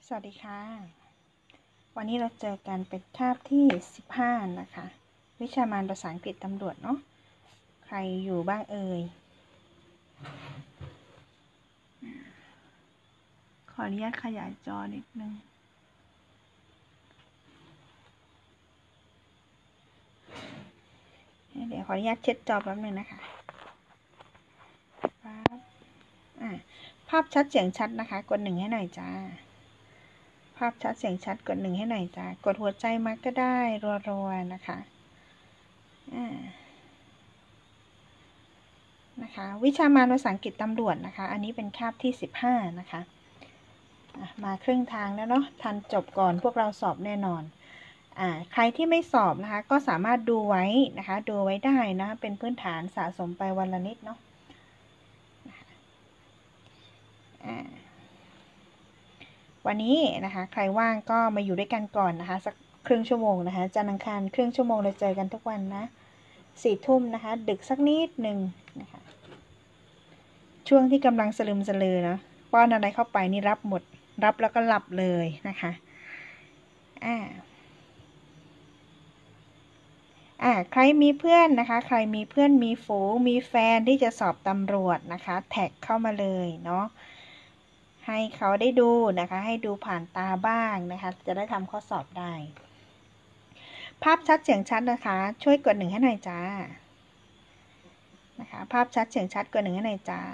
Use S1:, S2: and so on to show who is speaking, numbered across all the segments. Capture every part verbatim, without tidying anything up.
S1: สวัสดีค่ะวันนี้เราเจอกันเป็นคาบที่สิบห้านะคะวิชามารภาษาอังกฤษตำรวจเนาะใครอยู่บ้างเอ่ยขออนุญาตขยายจอนิดนึงเดี๋ยวขออนุญาตเช็ดจอแป๊บนึงนะคะภาพชัดเสียงชัดนะคะกดหนึ่งให้หน่อยจ้าภาพชัดเสียงชัดกดหนึ่งให้หน่อยจ้ากดหัวใจมาก็ได้รัวๆนะคะอ่านะคะวิชามารภาษาอังกฤษตำรวจนะคะอันนี้เป็นคาบที่สิบห้านะคะมาครึ่งทางแล้วเนาะทันจบก่อนพวกเราสอบแน่นอนอ่าใครที่ไม่สอบนะคะก็สามารถดูไว้นะคะดูไว้ได้นะเป็นพื้นฐานสะสมไปวันละนิดเนาะอ่าวันนี้นะคะใครว่างก็มาอยู่ด้วยกันก่อนนะคะสักครึ่งชั่วโมงนะคะจันทร์อังคารครึ่งชั่วโมงเราเจอกันทุกวันนะสี่ทุ่มนะคะดึกสักนิดหนึ่งนะคะช่วงที่กำลังสลืมสลือเนาะป้อนอะไรเข้าไปนี่รับหมดรับแล้วก็หลับเลยนะคะอ่าอ่าใครมีเพื่อนนะคะใครมีเพื่อนมีฝูงมีแฟนที่จะสอบตำรวจนะคะแท็กเข้ามาเลยเนาะให้เขาได้ดูนะคะให้ดูผ่านตาบ้างนะคะจะได้ทำข้อสอบได้ภาพชัดเสียงชัดนะคะช่วยกดหนึ่งให้หน่อยจ้านะคะภาพชัดเสียงชัดกดหนึ่งให้หน่อยจ้า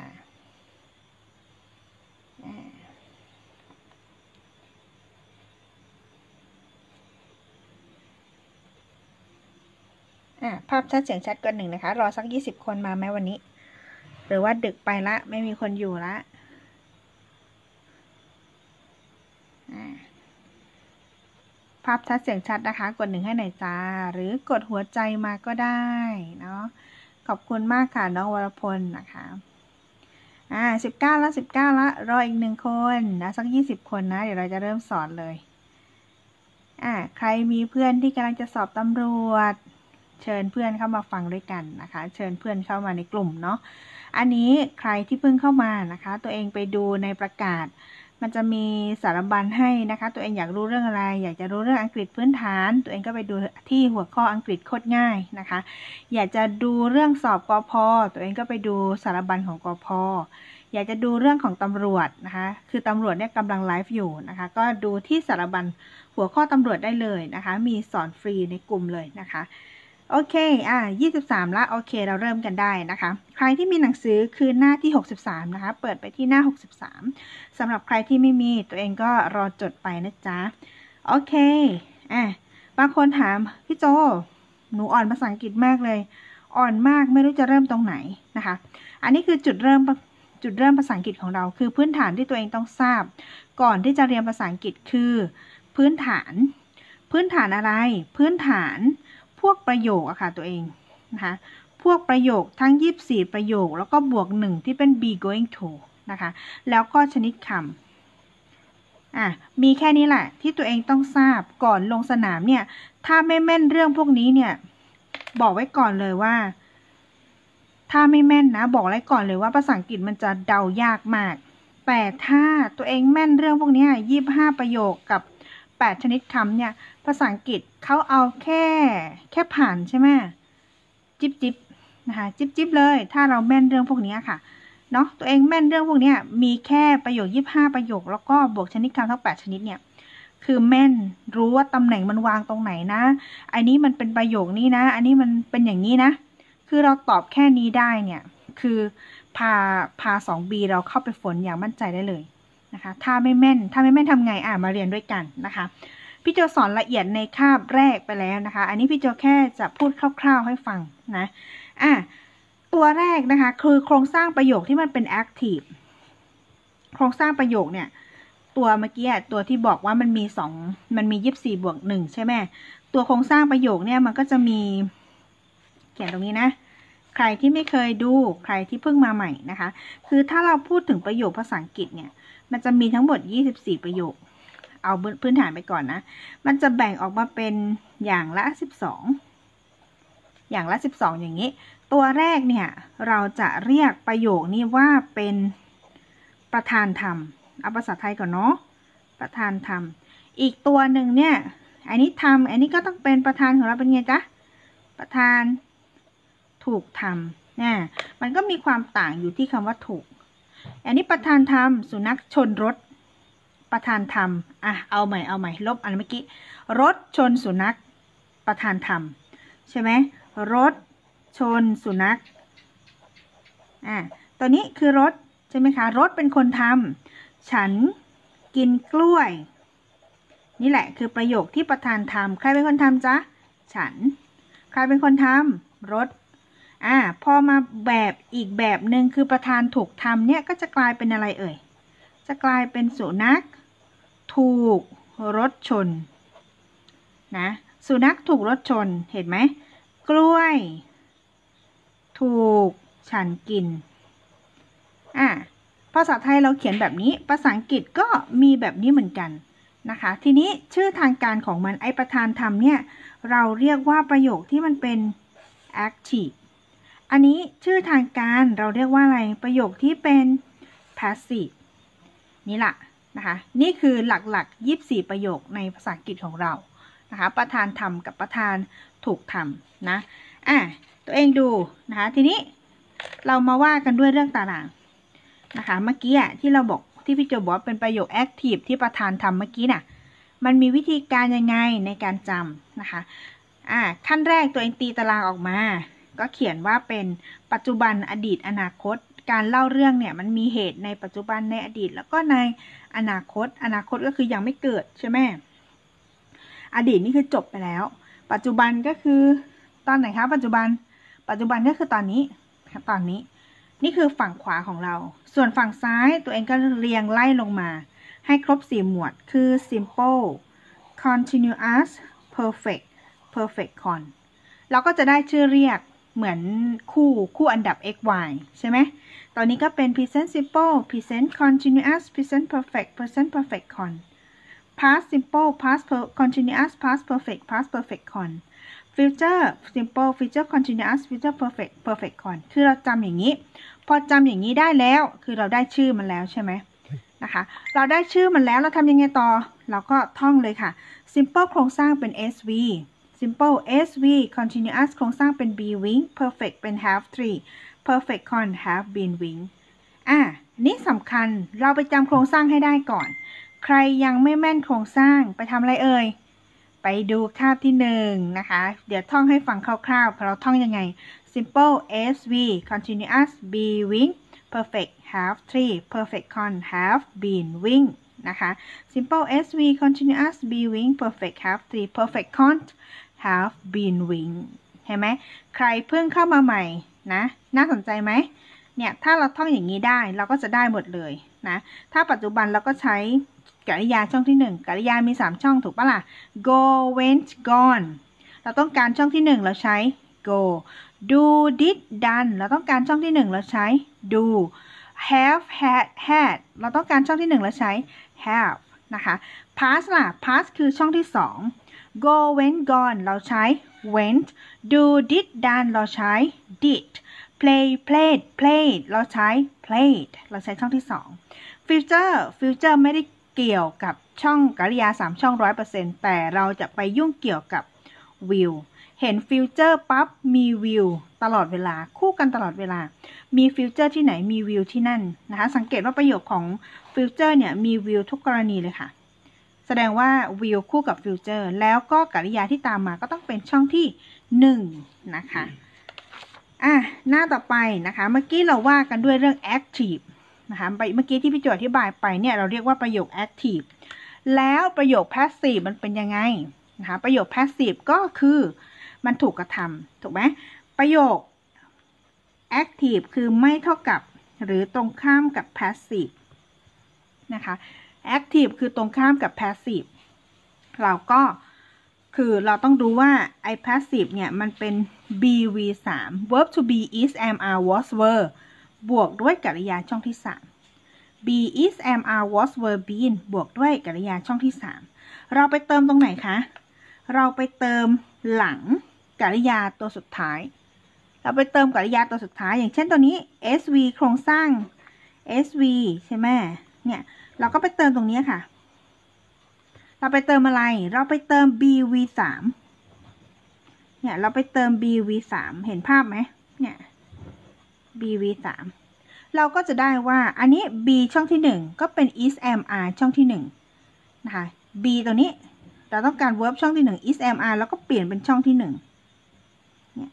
S1: อ่าภาพชัดเสียงชัดกดหนึ่งนะคะรอสักยี่สิบคนมาไหมวันนี้หรือว่าดึกไปละไม่มีคนอยู่ละภาพชัดเสียงชัดนะคะกดหนึ่งให้หน่อยจ้าหรือกดหัวใจมาก็ได้เนาะขอบคุณมากค่ะน้องวรพลนะคะอ่าสิบเก้าละสิบเก้าละรออีกหนึ่งคนนะสักยี่สิบคนนะเดี๋ยวเราจะเริ่มสอนเลยอ่าใครมีเพื่อนที่กำลังจะสอบตำรวจเชิญเพื่อนเข้ามาฟังด้วยกันนะคะเชิญเพื่อนเข้ามาในกลุ่มเนาะอันนี้ใครที่เพิ่งเข้ามานะคะตัวเองไปดูในประกาศมันจะมีสารบัญให้นะคะตัวเองอยากรู้เรื่องอะไรอยากจะรู้เรื่องอังกฤษพื้นฐานตัวเองก็ไปดูที่หัวข้ออังกฤษโคตรง่ายนะคะอยากจะดูเรื่องสอบกพ.ตัวเองก็ไปดูสารบัญของกพ.อยากจะดูเรื่องของตำรวจนะคะคือตำรวจเนี่ยกำลังไลฟ์อยู่นะคะก็ดูที่สารบัญหัวข้อตำรวจได้เลยนะคะมีสอนฟรีในกลุ่มเลยนะคะโอเคอ่ะยี่สิบสามละโอเคเราเริ่มกันได้นะคะใครที่มีหนังสือคือหน้าที่หกสิบสามนะคะเปิดไปที่หน้าหกสิบสามสำหรับใครที่ไม่มีตัวเองก็รอจดไปนะจ๊ะโอเคอ่ะบางคนถามพี่โจหนูอ่อนภาษาอังกฤษมากเลยอ่อนมากไม่รู้จะเริ่มตรงไหนนะคะอันนี้คือจุดเริ่มจุดเริ่มภาษาอังกฤษของเราคือพื้นฐานที่ตัวเองต้องทราบก่อนที่จะเรียนภาษาอังกฤษคือพื้นฐานพื้นฐานอะไรพื้นฐานพวกประโยคอะค่ะตัวเองนะคะพวกประโยคทั้งยี่สิบสี่ประโยคแล้วก็บวกหนึ่งที่เป็น be going to นะคะแล้วก็ชนิดคำอ่ะมีแค่นี้แหละที่ตัวเองต้องทราบก่อนลงสนามเนี่ยถ้าไม่แม่นเรื่องพวกนี้เนี่ยบอกไว้ก่อนเลยว่าถ้าไม่แม่นนะบอกไว้ก่อนเลยว่าภาษาอังกฤษมันจะเดายากมากแต่ถ้าตัวเองแม่นเรื่องพวกนี้ยี่สิบห้าประโยคกับแปดชนิดคำเนี่ยภาษาอังกฤษเขาเอาแค่แค่ผ่านใช่ไหมจิ๊บจิ๊บนะคะจิ๊บจิ๊บเลยถ้าเราแม่นเรื่องพวกนี้ค่ะเนาะตัวเองแม่นเรื่องพวกนี้มีแค่ประโยคยี่สิบห้าประโยคแล้วก็บวกชนิดคำทั้งแปดชนิดเนี่ยคือแม่นรู้ว่าตำแหน่งมันวางตรงไหนนะอันนี้มันเป็นประโยคนี้นะอันนี้มันเป็นอย่างนี้นะคือเราตอบแค่นี้ได้เนี่ยคือพาพาสองบีเราเข้าไปฝนอย่างมั่นใจได้เลยนะคะถ้าไม่แม่นถ้าไม่แม่นทำไงอ่ะมาเรียนด้วยกันนะคะพี่โจสอนละเอียดในคาบแรกไปแล้วนะคะอันนี้พี่โจแค่จะพูดคร่าวๆให้ฟังนะอ่ะตัวแรกนะคะคือโครงสร้างประโยคที่มันเป็น active โครงสร้างประโยคเนี่ยตัวเมื่อกี้ตัวที่บอกว่ามันมีสองมันมียี่สิบสี่บวกหนึ่งใช่ไหมตัวโครงสร้างประโยคเนี่ยมันก็จะมีเขียนตรงนี้นะใครที่ไม่เคยดูใครที่เพิ่งมาใหม่นะคะคือถ้าเราพูดถึงประโยคภาษาอังกฤษเนี่ยมันจะมีทั้งหมดยี่สิบสี่ประโยคเอาพื้นฐานไปก่อนนะมันจะแบ่งออกมาเป็นอย่างละสิบสองอย่างละสิบสองอย่างนี้ตัวแรกเนี่ยเราจะเรียกประโยคนี้ว่าเป็นประธานธรรมเอาภาษาไทยก่อนเนาะประธานทำอีกตัวหนึ่งเนี่ยอันนี้ทำอันนี้ก็ต้องเป็นประธานของเราเป็นไงจ๊ะประธานถูกทำเนี่ยมันก็มีความต่างอยู่ที่คำว่าถูกอันนี้ประธานทำสุนัขชนรถประธานทำอ่ะเอาใหม่เอาใหม่ลบอันเมื่อกี้รถชนสุนัขประธานทำใช่ไหมรถชนสุนัขอ่ะตัวนี้คือรถใช่ไหมคะรถเป็นคนทำฉันกินกล้วยนี่แหละคือประโยคที่ประธานทำใครเป็นคนทำจ๊ะฉันใครเป็นคนทำรถอ่าพอมาแบบอีกแบบหนึ่งคือประธานถูกทำเนี่ยก็จะกลายเป็นอะไรเอ่ยจะกลายเป็นสุนัขถูกรถชนนะสุนัขถูกรถชนเห็นไหมกล้วยถูกฉันกินอ่าภาษาไทยเราเขียนแบบนี้ภาษาอังกฤษก็มีแบบนี้เหมือนกันนะคะทีนี้ชื่อทางการของมันไอประธานทำเนี่ยเราเรียกว่าประโยคที่มันเป็น active อันนี้ชื่อทางการเราเรียกว่าอะไรประโยคที่เป็น passive นี่แหละนะคะนี่คือหลักๆยี่สิบสี่ประโยคในภาษาอังกฤษของเรานะคะประธานทำกับประธานถูกทำนะอ่ะตัวเองดูนะคะทีนี้เรามาว่ากันด้วยเรื่องตารางนะคะเมื่อกี้อ่ะที่เราบอกที่พี่โจบอกเป็นประโยค active ที่ประธานทำเมื่อกี้น่ะมันมีวิธีการยังไงในการจำนะคะอ่าขั้นแรกตัวเองตีตารางออกมาก็เขียนว่าเป็นปัจจุบันอดีตอนาคตการเล่าเรื่องเนี่ยมันมีเหตุในปัจจุบันในอดีตแล้วก็ในอนาคตอนาคตก็คือยังไม่เกิดใช่ไหมอดีตนี่คือจบไปแล้วปัจจุบันก็คือตอนไหนคะปัจจุบันปัจจุบันก็คือตอนนี้ตอนนี้นี่คือฝั่งขวาของเราส่วนฝั่งซ้ายตัวเองก็เรียงไล่ลงมาให้ครบสี่หมวดคือ simple continuous perfect perfect con เราก็จะได้ชื่อเรียกเหมือนคู่คู่อันดับ x y ใช่ไหมตอนนี้ก็เป็น present simple present continuous present perfect present perfect con past simple past continuous past perfect past perfect con future simple future continuous future perfect perfect con คือเราจำอย่างนี้พอจำอย่างนี้ได้แล้วคือเราได้ชื่อมันแล้วใช่ไหมนะคะเราได้ชื่อมันแล้วเราทำยังไงต่อเราก็ท่องเลยค่ะ simple โครงสร้างเป็น เอส วี simple เอส วี continuous โครงสร้างเป็น be wing perfect เป็น have three perfect con have been wing อ่ะนี่สำคัญเราไปจำโครงสร้างให้ได้ก่อนใครยังไม่แม่นโครงสร้างไปทำอะไรเอ่ยไปดูคาบที่หนึ่งนะคะเดี๋ยวท่องให้ฟังคร่าวๆเราท่องยังไง simple เอส วี continuous be wing perfect have three perfect con have been wing นะคะ simple เอส วี continuous be wing perfect have three perfect con have been wing เห็นไหมใครเพิ่งเข้ามาใหม่นะน่าสนใจไหมเนี่ยถ้าเราท่องอย่างนี้ได้เราก็จะได้หมดเลยนะถ้าปัจจุบันเราก็ใช้กริยาช่องที่หนึ่งกริยามีสามช่องถูกปะล่ะ go went gone เราต้องการช่องที่หนึ่งเราใช้ go do did done เราต้องการช่องที่หนึ่งเราใช้ do have had had เราต้องการช่องที่หนึ่งเราใช้ have นะคะ past ล่ะ past คือช่องที่สอง go went gone เราใช้ went do did done เราใช้ did play played played เราใช้ played เราใช้ช่องที่สอง future future ไม่ได้เกี่ยวกับช่องกริยาสามช่อง ร้อยเปอร์เซ็นต์ แต่เราจะไปยุ่งเกี่ยวกับ will เห็น future ปั๊บมี will ตลอดเวลาคู่กันตลอดเวลามี future ที่ไหนมี will ที่นั่นนะคะสังเกตว่าประโยคของ future เนี่ยมี will ทุกกรณีเลยค่ะแสดงว่า will คู่กับ future แล้วก็กริยาที่ตามมาก็ต้องเป็นช่องที่หนึ่งนะคะอ่ะหน้าต่อไปนะคะเมื่อกี้เราว่ากันด้วยเรื่อง activeนะคะไปเมื่อกี้ที่พี่โจอธิบายไปเนี่ยเราเรียกว่าประโยค active แล้วประโยค passive มันเป็นยังไงนะคะประโยค passive ก็คือมันถูกกระทำถูกไหมประโยค active คือไม่เท่ากับหรือตรงข้ามกับ passive นะคะ active คือตรงข้ามกับ passive เราก็คือเราต้องดูว่าไอ้ passive เนี่ยมันเป็น be วี สาม verb to be is am are was wereบวกด้วยกริยาช่องที่สาม be is am are was were been บวกด้วยกริยาช่องที่สามเราไปเติมตรงไหนคะเราไปเติมหลังกริยาตัวสุดท้ายเราไปเติมกริยาตัวสุดท้ายอย่างเช่นตัวนี้ sv โครงสร้าง sv ใช่ไหมเนี่ยเราก็ไปเติมตรงนี้ค่ะเราไปเติมอะไรเราไปเติม b v สามเนี่ยเราไปเติม b v สามเห็นภาพไหมเนี่ย b v สามเราก็จะได้ว่าอันนี้ b ช่องที่หนึ่งก็เป็น is am are ช่องที่หนึ่งนะคะ b ตัวนี้เราต้องการ verb ช่องที่หนึ่ง is am are แล้วก็เปลี่ยนเป็นช่องที่หนึ่งเนี่ย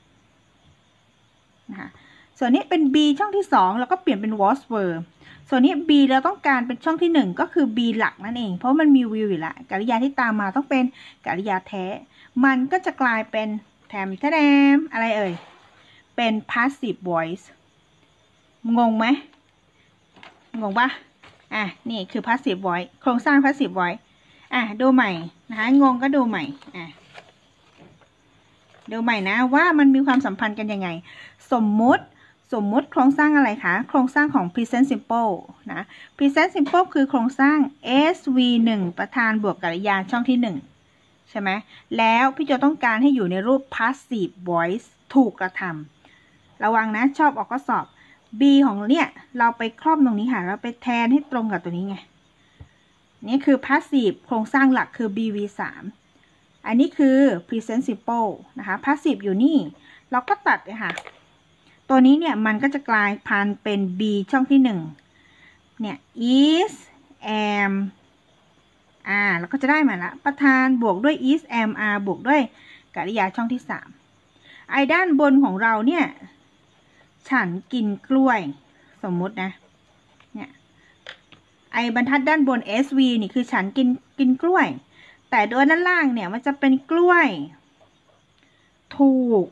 S1: นะคะส่วนนี้เป็น b ช่องที่สองแล้วก็เปลี่ยนเป็น was were ส่วนนี้ b เราต้องการเป็นช่องที่หนึ่งก็คือ b หลักนั่นเองเพราะมันมี will อยู่แล้วกริยาที่ตามมาต้องเป็นกริยาแท้มันก็จะกลายเป็นแถมแถมอะไรเอ่ยเป็น passive voice งงไหมงงปะอ่ะนี่คือ passive voice โครงสร้าง passive voice อ่ะดูใหม่นะคะงงก็ดูใหม่อ่ะดูใหม่นะว่ามันมีความสัมพันธ์กันยังไงสมมุติสมมุติโครงสร้างอะไรคะโครงสร้างของ present simple นะ present simple คือโครงสร้าง เอส วี หนึ่ง ประธานบวกกริยาช่องที่หนึ่งใช่ไหมแล้วพี่โจต้องการให้อยู่ในรูป passive voice ถูกกระทำระวังนะชอบออกข้อสอบ b ของเนี่ยเราไปครอบตรงนี้ค่ะเราไปแทนให้ตรงกับตัวนี้ไงนี่คือ passive โครงสร้างหลักคือ b v สามอันนี้คือ present simple นะคะ passive อยู่นี่เราก็ตัดเลยค่ะตัวนี้เนี่ยมันก็จะกลายพันธุ์เป็น b ช่องที่หนึ่งเนี่ย is am are แล้วก็จะได้มาละประธานบวกด้วย is am are บวกด้วยกริยาช่องที่สามไอ้ด้านบนของเราเนี่ยฉันกินกล้วยสมมุตินะเนี่ยไอ้บรรทัดด้านบน sv นี่คือฉันกินกินกล้วยแต่โดยด้านล่างเนี่ยมันจะเป็นกล้วยถูก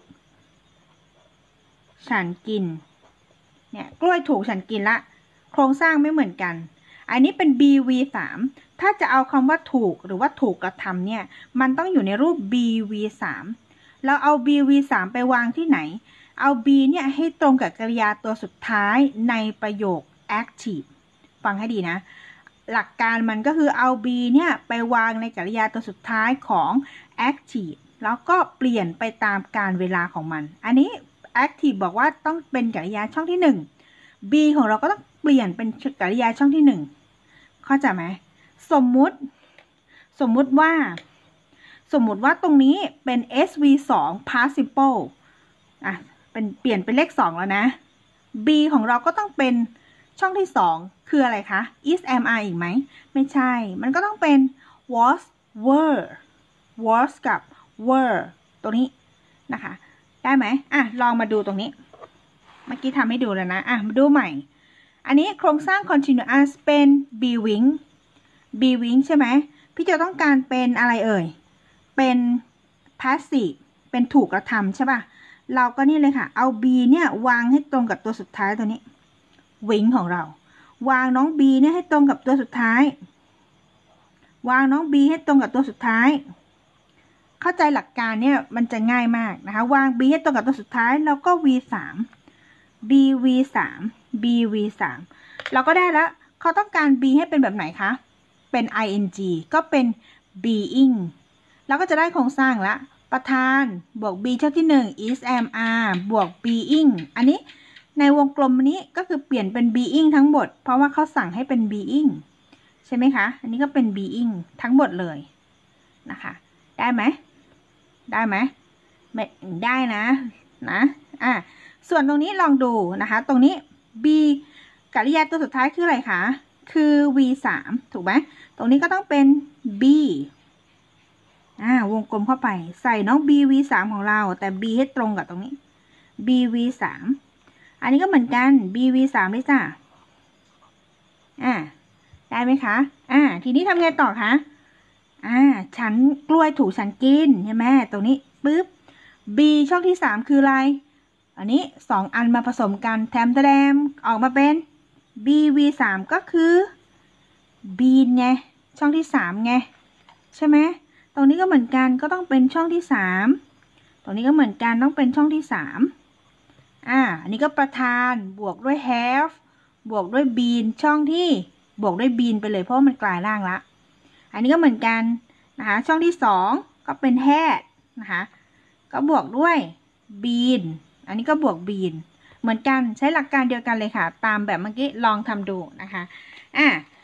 S1: ฉันกินเนี่ยกล้วยถูกฉันกินละโครงสร้างไม่เหมือนกันอันนี้เป็น b v สามถ้าจะเอาคำว่าถูกหรือว่าถูกกระทำเนี่ยมันต้องอยู่ในรูป b v สามเราเอา b v สามไปวางที่ไหนเอา b เนี่ยให้ตรงกับกริยาตัวสุดท้ายในประโยค active ฟังให้ดีนะหลักการมันก็คือเอา b เนี่ยไปวางในกริยาตัวสุดท้ายของ active แล้วก็เปลี่ยนไปตามการเวลาของมันอันนี้ active บอกว่าต้องเป็นกริยาช่องที่หนึ่ง b ของเราก็ต้องเปลี่ยนเป็นกริยาช่องที่หนึ่งเข้าใจไหมสมมุติสมมุติว่าสมมุติว่าตรงนี้เป็น เอส วี สอง past simple อ่ะเป็นเปลี่ยนเป็นเลขสองแล้วนะ b ของเราก็ต้องเป็นช่องที่สองคืออะไรคะ is am are อีกไหมไม่ใช่มันก็ต้องเป็น was were was กับ were ตรงนี้นะคะได้ไหมอ่ะลองมาดูตรงนี้เมื่อกี้ทำให้ดูแล้วนะอ่ะมาดูใหม่อันนี้โครงสร้าง continuous เป็น be wing be wing ใช่ไหมพี่จะต้องการเป็นอะไรเอ่ยเป็น passive เป็นถูกกระทำใช่ป่ะเราก็นี่เลยค่ะเอา b เนี่ยวางให้ตรงกับตัวสุดท้ายตัวนี้ wing ของเราวางน้อง b เนี่ยให้ตรงกับตัวสุดท้ายวางน้อง b ให้ตรงกับตัวสุดท้ายเข้าใจหลักการเนี่ยมันจะง่ายมากนะคะวาง b ให้ตรงกับตัวสุดท้ายแล้วก็ v สาม b v สาม b v สามเราก็ได้แล้วเขาต้องการ b ให้เป็นแบบไหนคะเป็น ing ก็เป็น being เราก็จะได้โครงสร้างละประธานบวก b ช่องที่หนึ่ง is am are บวก being อันนี้ในวงกลมนี้ก็คือเปลี่ยนเป็น being ทั้งหมดเพราะว่าเขาสั่งให้เป็น being ใช่ไหมคะอันนี้ก็เป็น being ทั้งหมดเลยนะคะได้ไหมได้ไหมไม่ได้นะนะอ่ะส่วนตรงนี้ลองดูนะคะตรงนี้ b กริยาตัวสุดท้ายคืออะไรคะคือ v สามถูกไหมตรงนี้ก็ต้องเป็น b อ่าวงกลมเข้าไปใส่น้อง b v สามของเราแต่ b ให้ตรงกับตรงนี้ b v สามอันนี้ก็เหมือนกัน b v สามเลยจ้ะอ่าได้ไหมคะอ่าทีนี้ทำไงต่อคะอ่าฉันกล้วยถูกฉันกินใช่ไหมตรงนี้ปึ๊บ b ช่องที่สามคืออะไรอันนี้สองอันมาผสมกันแถมแถมออกมาเป็น b v สามก็คือ bean ไงช่องที่สามไงใช่ไหมตรงนี้ก็เหมือนกันก็ต้องเป็นช่องที่สามตรงนี้ก็เหมือนกันต้องเป็นช่องที่สามอ่าอันนี้ก็ประธานบวกด้วย have บวกด้วย bean ช่องที่บวกด้วย bean ไปเลยเพราะมันกลายร่างละอันนี้ก็เหมือนกันนะคะช่องที่สองก็เป็น had นะคะก็บวกด้วย bean อันนี้ก็บวก bean เหมือนกันใช้หลักการเดียวกันเลยค่ะตามแบบเมื่อกี้ลองทำดูนะคะอ่ะ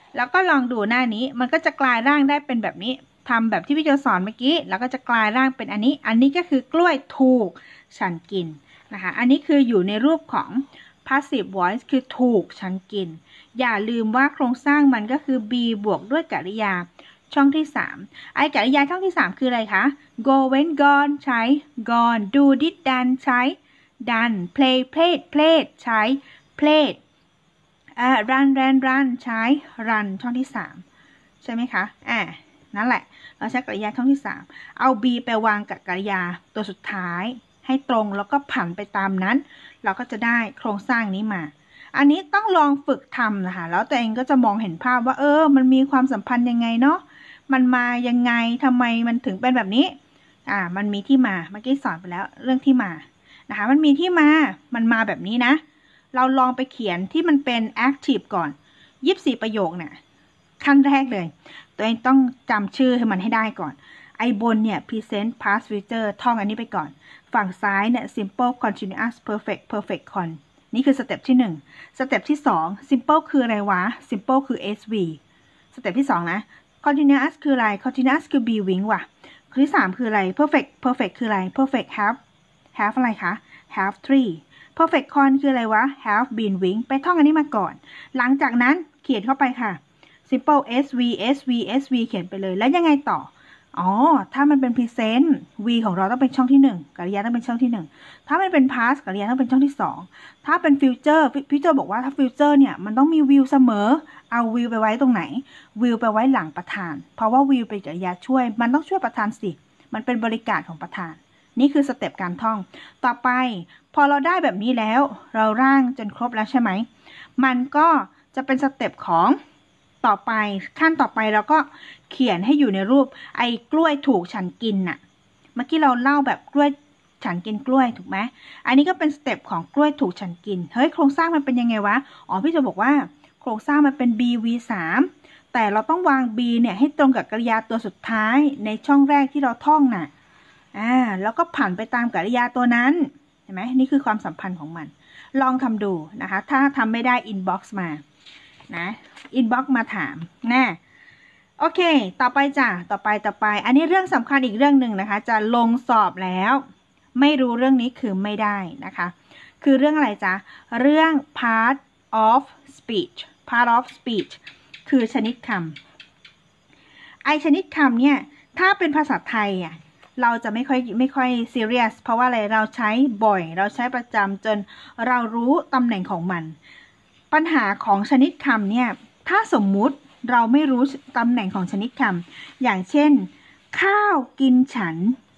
S1: แล้วก็ลองดูหน้านี้มันก็จะกลายร่างได้เป็นแบบนี้ทำแบบที่พี่โจสอนเมื่อกี้แล้วก็จะกลายร่างเป็นอันนี้อันนี้ก็คือกล้วยถูกฉันกินนะคะอันนี้คืออยู่ในรูปของ passive voice คือถูกฉันกินอย่าลืมว่าโครงสร้างมันก็คือ be บวกด้วยกริยาช่องที่สามไอ้กริยาช่องที่สามคืออะไรคะ go went gone ใช้ gone do did done ใช้ done play played played ใช้ played อ่า run ran run ใช้ run ช่องที่สามใช่ไหมคะอ่านั่นแหละเราใช้กริยาช่องที่สามเอา be ไปวางกับกริยาตัวสุดท้ายให้ตรงแล้วก็ผันไปตามนั้นเราก็จะได้โครงสร้างนี้มาอันนี้ต้องลองฝึกทำนะคะแล้วตัวเองก็จะมองเห็นภาพว่าเออมันมีความสัมพันธ์ยังไงเนาะมันมายังไงทำไมมันถึงเป็นแบบนี้อ่ามันมีที่มาเมื่อกี้สอนไปแล้วเรื่องที่มานะคะมันมีที่มามันมาแบบนี้นะเราลองไปเขียนที่มันเป็น active ก่อนยี่สิบสี่ประโยคเนี่ยขั้นแรกเลยตัวเองต้องจำชื่อให้มันให้ได้ก่อนไอ้บนเนี่ย present past future ท่องอันนี้ไปก่อนฝั่งซ้ายเนี่ย simple continuous perfect perfect con นี่คือสเต็ปที่หนึ่งสเต็ปที่สอง simple คืออะไรวะ simple คือ sv สเต็ปที่สองนะ continuous คืออะไร continuous คือ be wing ว่ะข้อที่สามคืออะไร perfect perfect คืออะไร perfect have have อะไรคะ have three perfect con คืออะไรวะ have been wing ไปท่องอันนี้มาก่อนหลังจากนั้นเขียนเข้าไปค่ะ simple sv sv sv เขียนไปเลยแล้วยังไงต่ออ๋อถ้ามันเป็น present v ของเราต้องเป็นช่องที่หนึ่งกริยาต้องเป็นช่องที่หนึ่งถ้ามันเป็น past กริยาต้องเป็นช่องที่สองถ้าเป็น future future บอกว่าถ้า future เนี่ยมันต้องมี will เสมอเอา will ไปไว้ตรงไหน will ไปไว้หลังประธานเพราะว่า will เป็นกริยาช่วยมันต้องช่วยประธานสิมันเป็นบริการของประธานนี่คือสเต็ปการท่องต่อไปพอเราได้แบบนี้แล้วเราร่างจนครบแล้วใช่ไหมมันก็จะเป็นสเต็ปของต่อไปขั้นต่อไปเราก็เขียนให้อยู่ในรูปไอ้กล้วยถูกฉันกินน่ะเมื่อกี้เราเล่าแบบกล้วยฉันกินกล้วยถูกไหมอันนี้ก็เป็นสเต็ปของกล้วยถูกฉันกินเฮ้ยโครงสร้างมันเป็นยังไงวะอ๋อพี่จะบอกว่าโครงสร้างมันเป็น b v สามแต่เราต้องวาง b เนี่ยให้ตรงกับกริยาตัวสุดท้ายในช่องแรกที่เราท่องน่ะอ่าแล้วก็ผ่านไปตามกริยาตัวนั้นเห็นไหมนี่คือความสัมพันธ์ของมันลองทำดูนะคะถ้าทำไม่ได้ inbox มานะ inbox มาถามนะโอเคต่อไปจ้ะต่อไปต่อไปอันนี้เรื่องสำคัญอีกเรื่องหนึ่งนะคะจะลงสอบแล้วไม่รู้เรื่องนี้คือไม่ได้นะคะคือเรื่องอะไรจ๊ะเรื่อง part of speech part of speech คือชนิดคำไอชนิดคำเนี่ยถ้าเป็นภาษาไทยอ่ะเราจะไม่ค่อยไม่ค่อยซีเรียสเพราะว่าอะไรเราใช้บ่อยเราใช้ประจำจนเรารู้ตำแหน่งของมันปัญหาของชนิดคำเนี่ยถ้าสมมุติเราไม่รู้ตำแหน่งของชนิดคำอย่างเช่นข้าวกินฉัน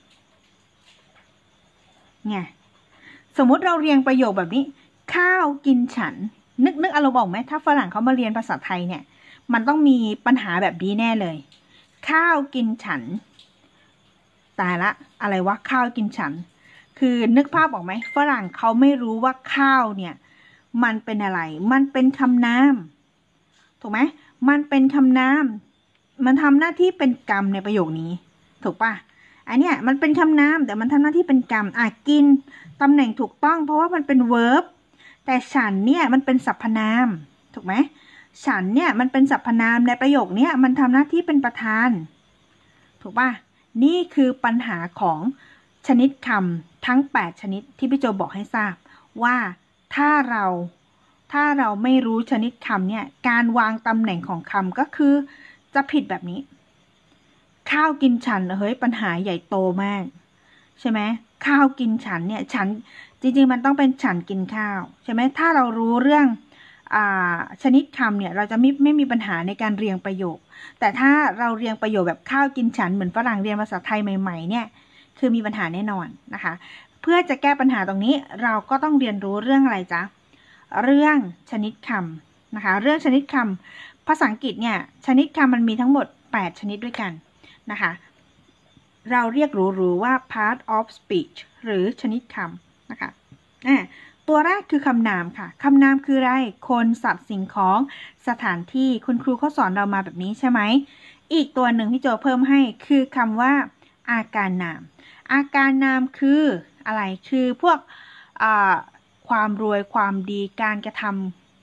S1: เนี่ยสมมุติเราเรียงประโยคแบบนี้ข้าวกินฉันนึกนึกอารมณ์ออกไหมถ้าฝรั่งเขามาเรียนภาษาไทยเนี่ยมันต้องมีปัญหาแบบนี้แน่เลยข้าวกินฉันตายละอะไรวะข้าวกินฉันคือนึกภาพออกไหมฝรั่งเขาไม่รู้ว่าข้าวเนี่ยมันเป็นอะไรมันเป็นคำนามถูกไหมมันเป็นคำนามมันทำหน้าที่เป็นกรรมในประโยคนี้ถูกปะอันเนี้ยมันเป็นคำนามแต่มันทำหน้าที่เป็นกรรมอ่ะกินตำแหน่งถูกต้องเพราะว่ามันเป็น verb แต่ฉันเนี่ยมันเป็นสรรพนามถูกไหมฉันเนี่ยมันเป็นสรรพนามในประโยคนี้มันทำหน้าที่เป็นประธานถูกปะนี่คือปัญหาของชนิดคำทั้งแปดชนิดที่พี่โจบอกให้ทราบว่าถ้าเราถ้าเราไม่รู้ชนิดคำเนี่ยการวางตำแหน่งของคำก็คือจะผิดแบบนี้ข้าวกินฉันเฮ้ยปัญหาใหญ่โตมากใช่ไหมข้าวกินฉันเนี่ยฉันจริงๆมันต้องเป็นฉันกินข้าวใช่ไหมถ้าเรารู้เรื่องอ่าชนิดคำเนี่ยเราจะไม่ไม่มีปัญหาในการเรียงประโยคแต่ถ้าเราเรียงประโยคแบบข้าวกินฉันเหมือนฝรั่งเรียนภาษาไทยใหม่ๆเนี่ยคือมีปัญหาแน่นอนนะคะเพื่อจะแก้ปัญหาตรงนี้เราก็ต้องเรียนรู้เรื่องอะไรจ๊ะเรื่องชนิดคำนะคะเรื่องชนิดคำภาษาอังกฤษเนี่ยชนิดคำมันมีทั้งหมดแปดชนิดด้วยกันนะคะเราเรียกรู้ๆว่า part of speech หรือชนิดคำนะคะอ่าตัวแรกคือคำนามค่ะคำนามคืออะไรคนสัตว์สิ่งของสถานที่คุณครูเขาสอนเรามาแบบนี้ใช่ไหมอีกตัวหนึ่งพี่โจเพิ่มให้คือคำว่าอาการนามอาการนามคืออะไรคือพวกความรวยความดีการกระทำพวก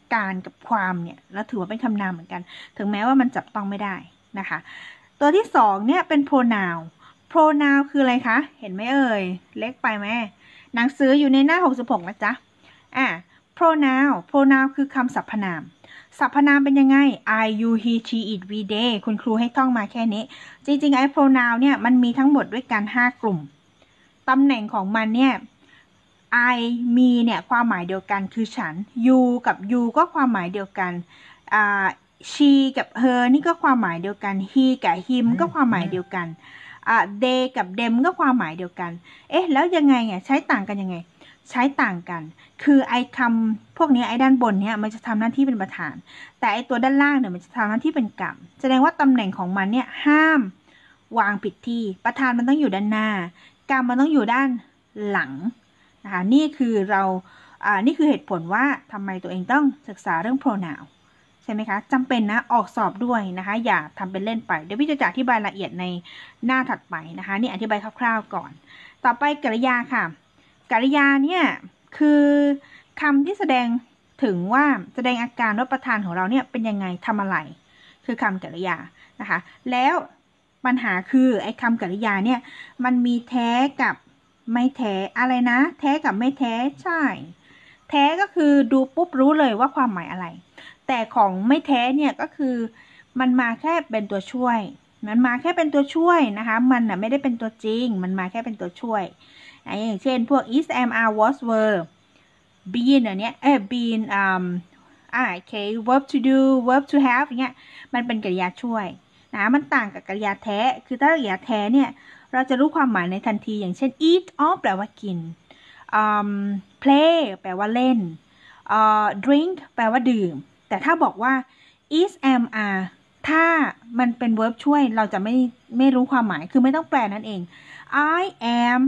S1: การกับความเนี่ยแล้วถือว่าเป็นคำนามเหมือนกันถึงแม้ว่ามันจับต้องไม่ได้นะคะตัวที่สองเนี่ยเป็น pronoun pronoun คืออะไรคะเห็นไหมเอ่ยเล็กไปไหมหนังสืออยู่ในหน้าหกสิบหกนะจ๊ะอ่ะ pronoun pronoun คือคำสรรพนามสรรพนามเป็นยังไง I you he she it we they คุณครูให้ท่องมาแค่นี้จริงๆไอ้ pronoun เนี่ยมันมีทั้งหมดด้วยกันห้ากลุ่มตำแหน่งของมันเนี่ย I me เนี่ยความหมายเดียวกันคือฉัน you กับ you ก็ความหมายเดียวกันอ่า she กับ her นี่ก็ความหมายเดียวกัน he กับ him ก็ความหมายเดียวกันอ่า they กับ them ก็ความหมายเดียวกันเอ๊ะแล้วยังไงอ่ะใช้ต่างกันยังไงใช้ต่างกันคือไอ้คำพวกนี้ไอ้ด้านบนเนี่ยมันจะทำหน้าที่เป็นประธานแต่ไอ้ตัวด้านล่างเนี่ยมันจะทำหน้าที่เป็นกรรมแสดงว่าตำแหน่งของมันเนี่ยห้ามวางผิดที่ประธานมันต้องอยู่ด้านหน้ากรรมมันต้องอยู่ด้านหลังนะคะนี่คือเราอ่านี่คือเหตุผลว่าทำไมตัวเองต้องศึกษาเรื่อง pronoun ใช่ไหมคะจำเป็นนะออกสอบด้วยนะคะอย่าทำเป็นเล่นไปเดี๋ยวพี่จะอธิบายละเอียดในหน้าถัดไปนะคะนี่อธิบายคร่าวๆก่อนต่อไปกริยาค่ะกริยาเนี่ยคือคำที่แสดงถึงว่าแสดงอาการว่าประธานของเราเนี่ยเป็นยังไงทำอะไรคือคำกริยานะคะแล้วปัญหาคือไอ้คำกริยาเนี่ยมันมีแท้กับไม่แท้อะไรนะแท้กับไม่แท้ใช่แท้ก็คือดูปุ๊บรู้เลยว่าความหมายอะไรแต่ของไม่แท้เนี่ยก็คือมันมาแค่เป็นตัวช่วยมันมาแค่เป็นตัวช่วยนะคะมันน่ะไม่ได้เป็นตัวจริงมันมาแค่เป็นตัวช่วยอย่างเช่นพวก is am are was were been อันเนี้ยเอ้ย been um อ่าโอเค verb to do verb to have เงี้ยมันเป็นกริยาช่วยนะมันต่างกับกริยาแท้คือถ้ากริยาแท้เนี่ยเราจะรู้ความหมายในทันทีอย่างเช่น eat อ๋อแปลว่ากิน um, play แปลว่าเล่น uh, drink แปลว่าดื่มแต่ถ้าบอกว่า is am are ถ้ามันเป็น verb ช่วยเราจะไม่ไม่รู้ความหมายคือไม่ต้องแปลนั่นเอง I am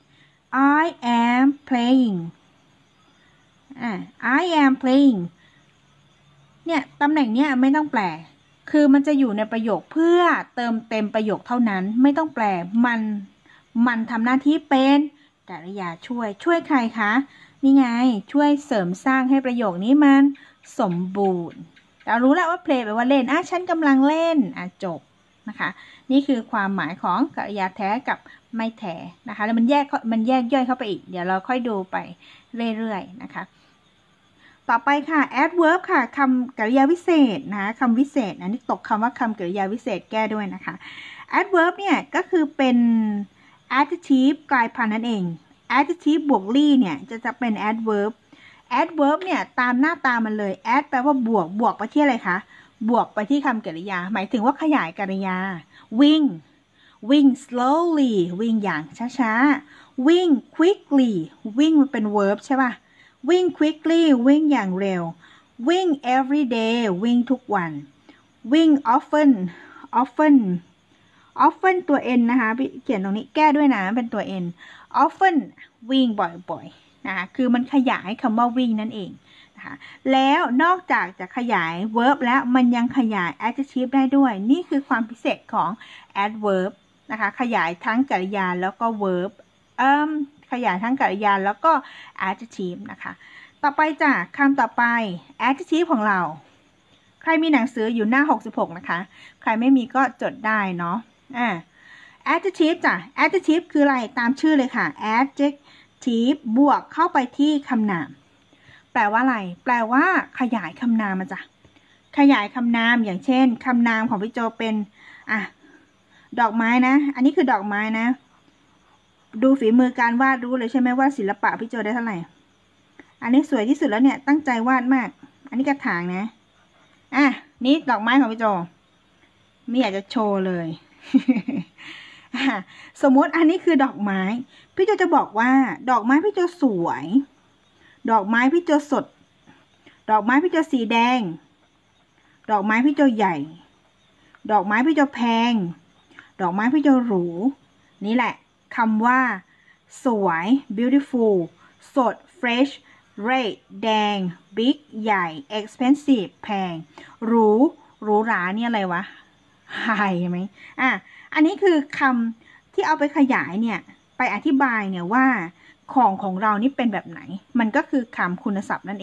S1: I am playing อ่า I am playing เนี่ยตำแหน่งเนี้ยไม่ต้องแปลคือมันจะอยู่ในประโยคเพื่อเติมเต็มประโยคเท่านั้นไม่ต้องแปลมันมันทำหน้าที่เป็นกริยาช่วยช่วยใครคะนี่ไงช่วยเสริมสร้างให้ประโยคนี้มันสมบูรณ์เรารู้แล้วว่า play แปลว่าเล่นอ่ะฉันกำลังเล่นอ่ะจบนะคะนี่คือความหมายของกริยาแท้กับไม่แท้นะคะแล้วมันแยกมันแยกย่อยเข้าไปอีกเดี๋ยวเราค่อยดูไปเรื่อยๆนะคะต่อไปค่ะ adverb ค่ะคำกริยาวิเศษนะคะคำวิเศษอันนี้ตกคำว่าคำกริยาวิเศษแก้ด้วยนะคะ adverb เนี่ยก็คือเป็น adjective กลายพันธุ์นั่นเอง adjective บวกลี่เนี่ยจะจะเป็น adverb adverb เนี่ยตามหน้าตามันเลย add แปลว่าบวกบวกไปที่อะไรคะบวกไปที่คำกริยาหมายถึงว่าขยายกริยาวิ่งวิ่ง slowly วิ่งอย่างช้าๆวิ่ง quickly วิ่งมันเป็น verb ใช่ป่ะวิ่ง quickly วิ่งอย่างเร็ววิ่ง every day วิ่งทุกวันวิ่ง often often often ตัว n นะคะพี่เขียนตรงนี้แก้ด้วยนะเป็นตัว n often วิ่งบ่อยๆนะคะคือมันขยายคำว่าวิ่งนั่นเองนะคะแล้วนอกจากจะขยาย verb แล้วมันยังขยาย adjective ได้ด้วยนี่คือความพิเศษของ adverb นะคะขยายทั้งกริยาแล้วก็ verb เอ่มขยายทั้งกริยาแล้วก็ adjective นะคะต่อไปจ้ะคำต่อไป adjective ของเราใครมีหนังสืออยู่หน้าหกสิบหกนะคะใครไม่มีก็จดได้เนาะอ่า adjective จ้ะ adjective คืออะไรตามชื่อเลยค่ะ adjective บวกเข้าไปที่คำนามแปลว่าอะไรแปลว่าขยายคำนามมาจ้ะขยายคำนามอย่างเช่นคำนามของพี่โจเป็นอ่ะดอกไม้นะอันนี้คือดอกไม้นะดูฝีมือการวาดรู้เลยใช่ไหมว่าศิลปะพี่โจได้เท่าไหร่อันนี้สวยที่สุดแล้วเนี่ยตั้งใจวาดมากอันนี้กระถางนะอ่ะนี่ดอกไม้ของพี่โจไม่อยากจะโชว์เลย สมมติอันนี้คือดอกไม้พี่โจจะบอกว่าดอกไม้พี่โจสวยดอกไม้พี่โจสดดอกไม้พี่โจสีแดงดอกไม้พี่โจใหญ่ดอกไม้พี่โจแพงดอกไม้พี่โจหรูนี่แหละคำว่าสวย beautiful สด fresh red แดง big ใหญ่ expensive แพงหรูหรูหราเนี่ยอะไรวะ high ใช่ไหมอ่ะอันนี้คือคำที่เอาไปขยายเนี่ยไปอธิบายเนี่ยว่าของของเรานี่เป็นแบบไหนมันก็คือคำคุณศัพท์นั่นเอง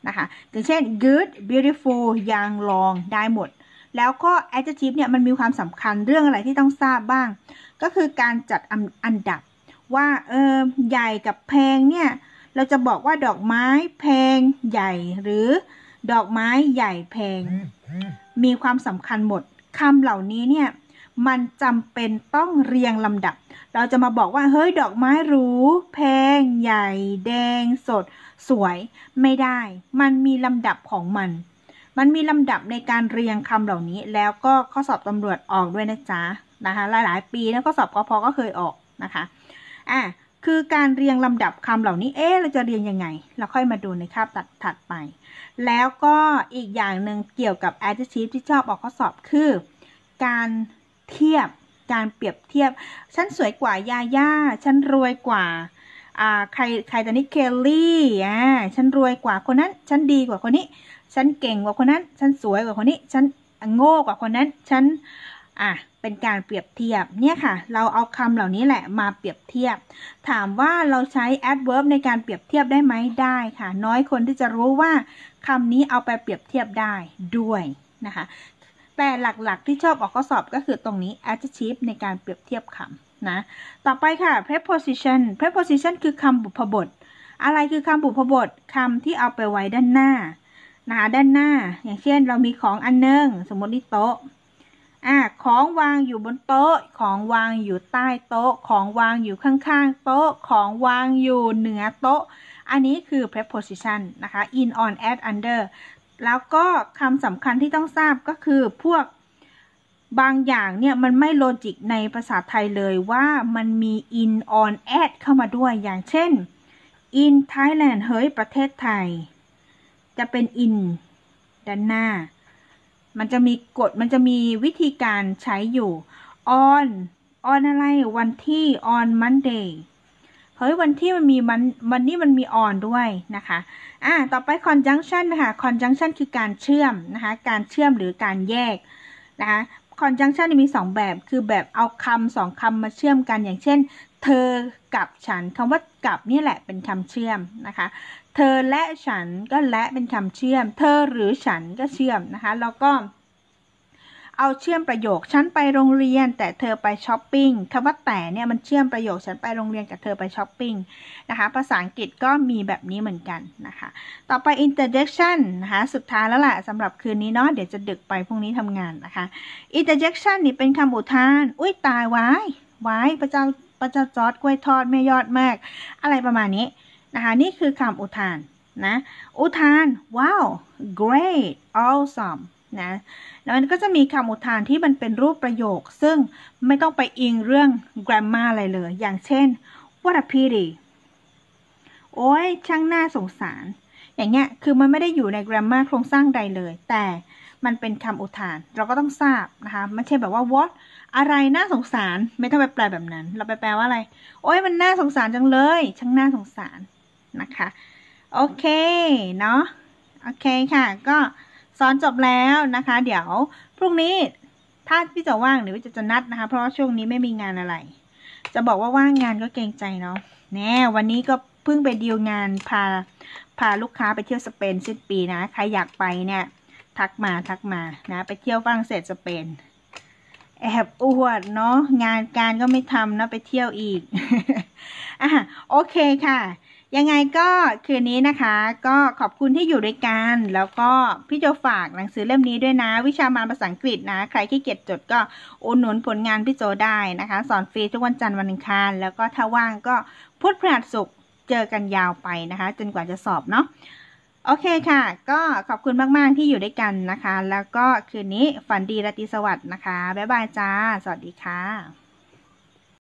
S1: นะคะอย่างเช่น good beautiful young long ได้หมดแล้วก็ adjective เนี่ยมันมีความสำคัญเรื่องอะไรที่ต้องทราบบ้างก็คือการจัดอันดับว่าเออใหญ่กับแพงเนี่ยเราจะบอกว่าดอกไม้แพงใหญ่หรือดอกไม้ใหญ่แพงมีความสำคัญหมดคำเหล่านี้เนี่ยมันจำเป็นต้องเรียงลำดับเราจะมาบอกว่าเฮ้ยดอกไม้หรูแพงใหญ่แดงสดสวยไม่ได้มันมีลำดับของมันมันมีลำดับในการเรียงคำเหล่านี้แล้วก็ข้อสอบตำรวจออกด้วยนะจ๊ะนะคะหลายๆปีแล้วข้อสอบกพก็เคยออกนะคะอ่ะคือการเรียงลำดับคำเหล่านี้เอ๊ะเราจะเรียงยังไงเราค่อยมาดูในคาบตัดถัดไปแล้วก็อีกอย่างหนึ่งเกี่ยวกับ adjective ที่ชอบออกข้อสอบคือการเทียบการเปรียบเทียบฉันสวยกว่ายาย่าฉันรวยกว่าอ่าใครใครตอนนี้เคลลี่อ่าฉันรวยกว่าคนนั้นฉันดีกว่าคนนี้ฉันเก่งกว่าคนนั้นฉันสวยกว่าคนนี้ฉันโง่กว่าคนนั้นฉันอ่ะเป็นการเปรียบเทียบเนี่ยค่ะเราเอาคำเหล่านี้แหละมาเปรียบเทียบถามว่าเราใช้ adverb ในการเปรียบเทียบได้ไหมได้ค่ะน้อยคนที่จะรู้ว่าคำนี้เอาไปเปรียบเทียบได้ด้วยนะคะแต่หลักๆที่ชอบออกข้อสอบก็คือตรงนี้ adjective ในการเปรียบเทียบคำนะต่อไปค่ะ preposition preposition คือคำบุพบทอะไรคือคำบุพบทคำที่เอาไปไว้ด้านหน้านะคะด้านหน้าอย่างเช่นเรามีของอันนึงสมมติที่โต๊ะอ่ะของวางอยู่บนโต๊ะของวางอยู่ใต้โต๊ะของวางอยู่ข้างๆโต๊ะของวางอยู่เหนือโต๊ะอันนี้คือ preposition นะคะ in on at under แล้วก็คำสำคัญที่ต้องทราบก็คือพวกบางอย่างเนี่ยมันไม่โลจิกในภาษาไทยเลยว่ามันมี in on at เข้ามาด้วยอย่างเช่น in Thailand เฮ้ยประเทศไทยจะเป็น in ด้านหน้ามันจะมีกฎมันจะมีวิธีการใช้อยู่ on on อะไรวันที่ on Monday เฮ้ยวันที่มันมีมันวันนี้มันมี on ด้วยนะคะอ่ะต่อไป conjunction นะคะ conjunction คือการเชื่อมนะคะการเชื่อมหรือการแยกนะคะ conjunction มีสองแบบคือแบบเอาคำสองคำมาเชื่อมกันอย่างเช่นเธอกับฉันคำว่ากับนี่แหละเป็นคำเชื่อมนะคะเธอและฉันก็และเป็นคำเชื่อมเธอหรือฉันก็เชื่อมนะคะแล้วก็เอาเชื่อมประโยคฉันไปโรงเรียนแต่เธอไปช้อปปิ้งคำว่าแต่เนี่ยมันเชื่อมประโยคฉันไปโรงเรียนกับเธอไปช้อปปิ้งนะคะภาษาอังกฤษก็มีแบบนี้เหมือนกันนะคะต่อไป interjection นะคะสุดท้ายแล้วแหละสำหรับคืนนี้เนาะเดี๋ยวจะดึกไปพรุ่งนี้ทำงานนะคะ interjection นี่เป็นคำอุทานอุ้ยตายว้ายว้ายพระเจ้าพระเจ้าจอร์จกล้วยทอดไม่ยอดมากอะไรประมาณนี้นะคะนี่คือคำอุทานนะอุทานว้าว great awesome นะแล้วมันก็จะมีคำอุทานที่มันเป็นรูปประโยคซึ่งไม่ต้องไปอิงเรื่อง grammar อะไรเลยอย่างเช่น what a pity โอ้ยช่างน่าสงสารอย่างเงี้ยคือมันไม่ได้อยู่ใน grammar โครงสร้างใดเลยแต่มันเป็นคำอุทานเราก็ต้องทราบนะคะไม่ใช่แบบว่า what อะไรน่าสงสารไม่ต้องไปแปลแบบนั้นเราไปแปลว่าอะไรโอ้ยมันน่าสงสารจังเลยช่างน่าสงสารนะคะโอเคเนาะโอเคค่ะก็สอนจบแล้วนะคะเดี๋ยวพรุ่งนี้ถ้าพี่จะว่างเดี๋ยวพี่จะจะนัดนะคะเพราะว่าช่วงนี้ไม่มีงานอะไรจะบอกว่าว่างงานก็เกรงใจเนาะแน่วันนี้ก็เพิ่งไปดีลงานพาพาลูกค้าไปเที่ยวสเปนสิ้นปีนะใครอยากไปเนี่ยทักมาทักมานะไปเที่ยวฝรั่งเศสสเปนแอบอวดเนาะงานการก็ไม่ทำนะไปเที่ยวอีก อ่ะโอเคค่ะยังไงก็คืนนี้นะคะก็ขอบคุณที่อยู่ด้วยกันแล้วก็พี่โจฝากหนังสือเล่มนี้ด้วยนะวิชามารภาษาอังกฤษนะใครขี้เกียจจดก็อุดหนุนผลงานพี่โจได้นะคะสอนฟรีทุกวันจันทร์วันอังคารแล้วก็ถ้าว่างก็พุธพฤหัสศุกร์เจอกันยาวไปนะคะจนกว่าจะสอบเนาะโอเคค่ะก็ขอบคุณมากๆที่อยู่ด้วยกันนะคะแล้วก็คืนนี้ฝันดีราตรีสวัสดิ์นะคะบ๊ายบายจ้าสวัสดีค่ะ